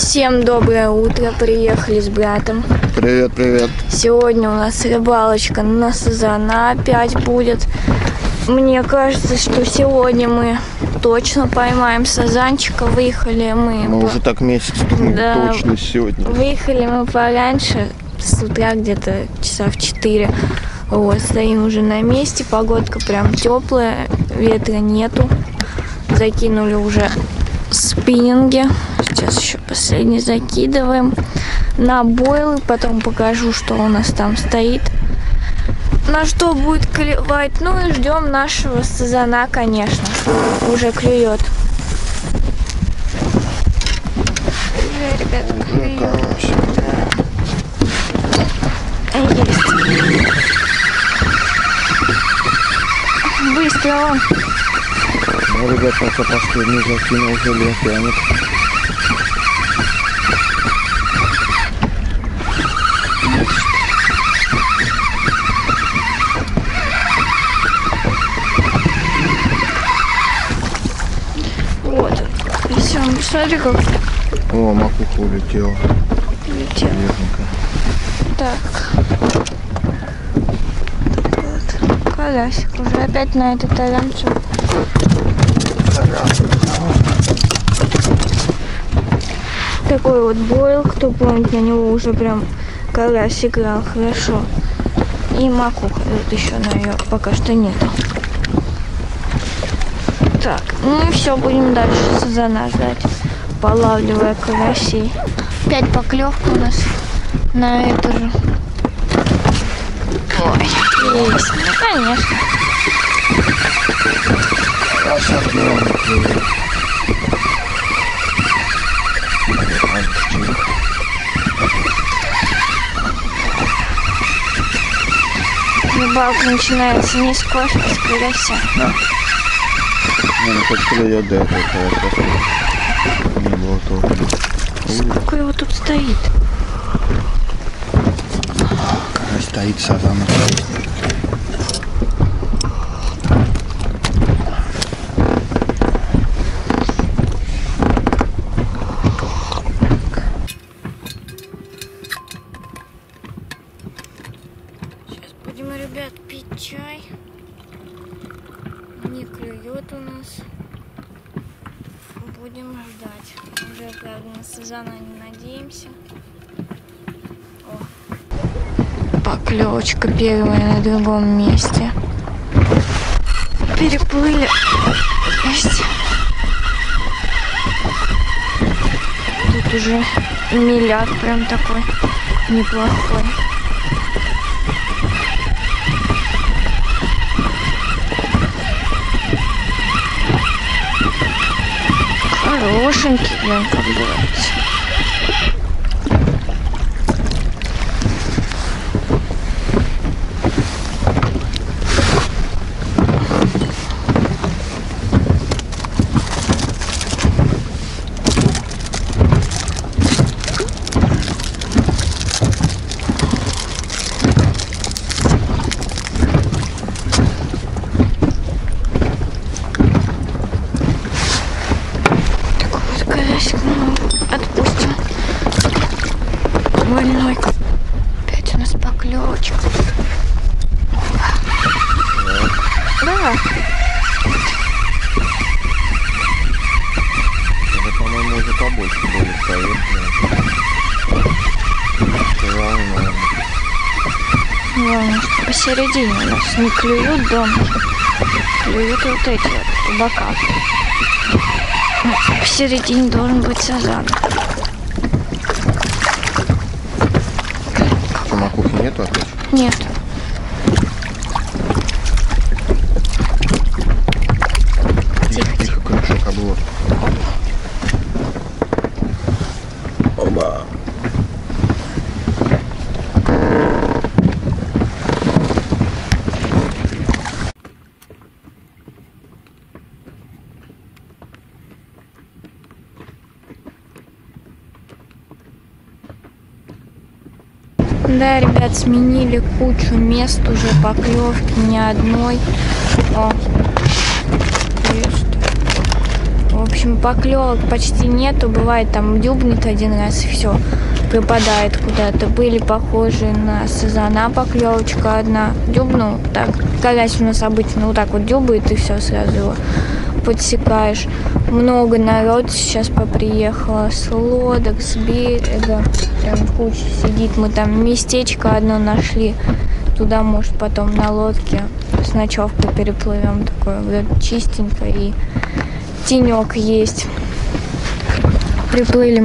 Всем доброе утро, приехали с братом. Привет, привет. Сегодня у нас рыбалочка на сазана опять будет. Мне кажется, что сегодня мы точно поймаем сазанчика. Выехали мы уже так месяц думаем, да, точно сегодня. Выехали мы пораньше, с утра где-то часа в 4. Вот, стоим уже на месте, погодка прям теплая, ветра нету. Закинули уже спиннинги. Сейчас еще последний закидываем на бойлы. Потом покажу, что у нас там стоит. На что будет клевать. Ну и ждем нашего сазана, конечно. Уже клюет. Уже, ребята, клюет. Есть. Быстро он. Ну, ребят, пока последний закинул, уже тянет. Вот. И все, смотри как. О, макуха улетела. Верненько. Так. Вот. Колясик уже опять на этой таранцу. Такой вот бойл, кто помнит, на него уже прям карась играл хорошо. И макуха, вот еще на ее пока что нету. Так, ну и все, будем дальше сазана ждать, полавливая карасей. Опять поклевка у нас на эту же. Ой, есть, ну конечно. Рыбалка начинается не с кофе, а с карася. Да. Ну, хоть клюет до этого, не было толку. Сколько его тут стоит? Карась стоит, сазан. Будем, ребят, пить чай. Не клюет у нас. Будем ждать. Уже, правда, на сазана не надеемся. О. Поклевочка первая на другом месте. Переплыли. Есть. Тут уже миляк прям такой неплохой. Хорошенький, прям как говорится. Отпустим. Больной. Опять у нас поклевочка. Да. Это, по-моему, уже побольше были стоит. Главное, что посередине у нас не клюют домики. Клюют вот эти вот по бокам. Посередине должен быть сазан. А макухи нету опять? Нет. Тихо, Тихо, крючок облор. Оба. Да, ребят, сменили кучу мест уже поклевки, ни одной. О, есть. В общем, поклевок почти нету. Бывает, там дюбнет один раз и все, пропадает куда-то. Были похожие на сазана поклевочка одна. Дюбнул, так, карась у нас обычно вот так вот дюбает и все, сразу его подсекаешь. Много народ сейчас поприехало с лодок, с берега. Прям куча сидит. Мы там местечко одно нашли. Туда, может, потом на лодке с ночевкой переплывем. Такое вот чистенько и тенек есть. Приплыли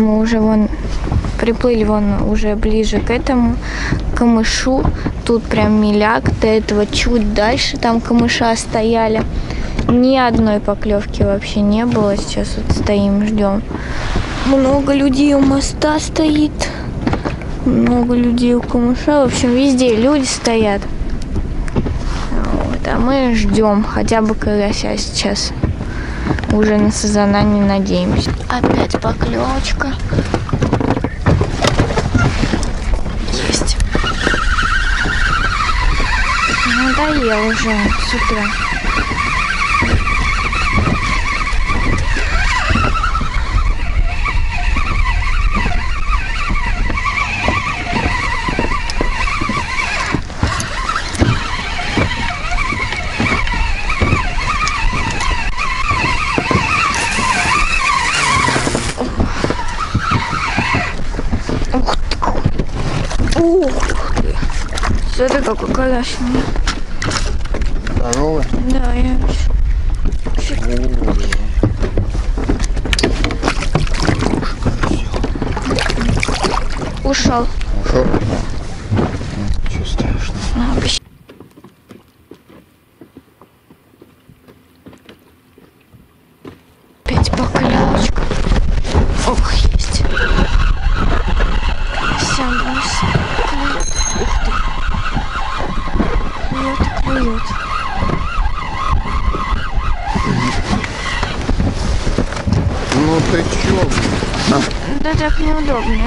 вон уже ближе к этому камышу. Тут прям миляк. До этого чуть дальше там камыша стояли. Ни одной поклевки вообще не было. Сейчас вот стоим, ждем. Много людей у моста стоит. Много людей у камыша. В общем, везде люди стоят. Вот, а мы ждем хотя бы карася сейчас. Уже на сазана не надеемся. Опять поклевочка. Есть. Надоел уже с утра. Смотри, какой карась у меня. Здорово. Да, я... Ушел. Ушел? Ничего страшного. Опять поклевочка. Ох, есть. Сам раз. Ух ты. Клюет. Ну ты чё? Да так неудобно.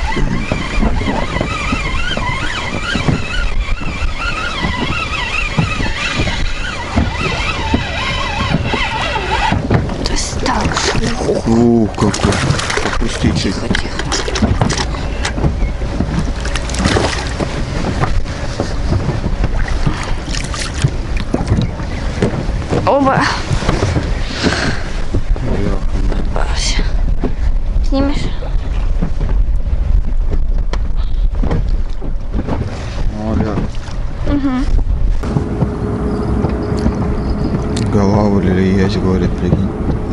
Достал. Какой. Опустить. Тихо. Оба. Попался. Снимешь? Угу. Голова или есть, говорит, прикинь.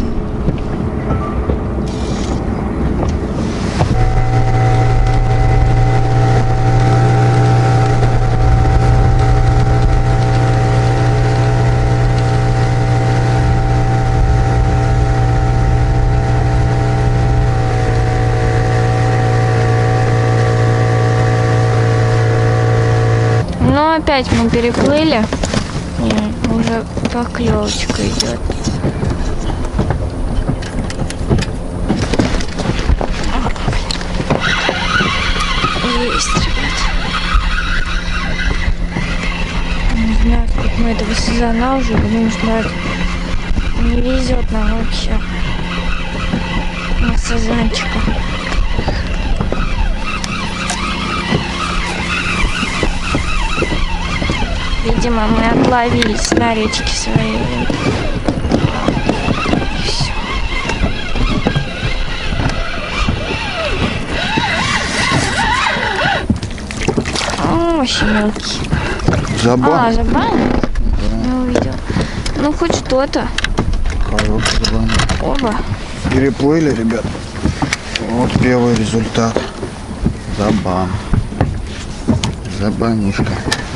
Ну, опять мы переплыли. И уже поклевочка идет. Есть, ребят. Не знаю, сколько мы этого сезона уже будем ждать. Не везет нам вообще на сазанчика. Видимо, мы отловились на речке своей. Все. Очень мелкий. Забан? Забан? Да. Не увидел. Ну, хоть что-то. Хороший забан. Оба. Переплыли, ребят. Вот первый результат. Забан. Забанишка.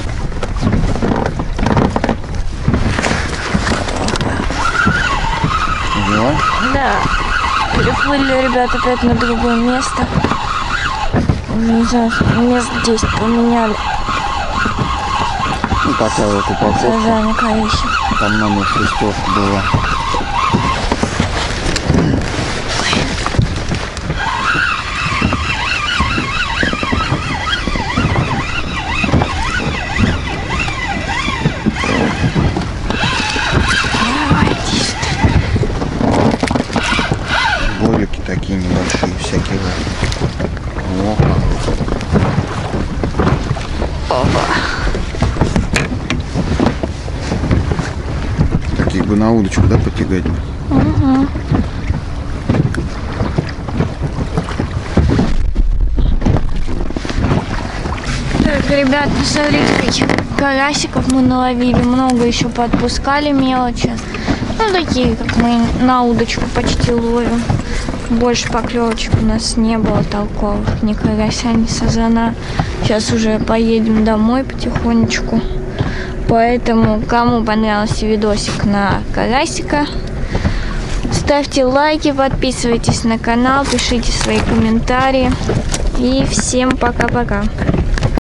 Взяла? Да. Переплыли, ребят, опять на другое место. Не знаю, мест 10 поменяли. Ну, такая вот упаковка. Сазаника еще. Там номер шестёвка была. на удочку, да, потягать? Угу. Так, ребят, посмотрите, каких карасиков мы наловили. Много еще подпускали мелочи. Ну, такие, как мы на удочку почти ловим. Больше поклевочек у нас не было толковых. Ни карася, ни сазана. Сейчас уже поедем домой потихонечку. Поэтому, кому понравился видосик на карасика, ставьте лайки, подписывайтесь на канал, пишите свои комментарии. И всем пока-пока.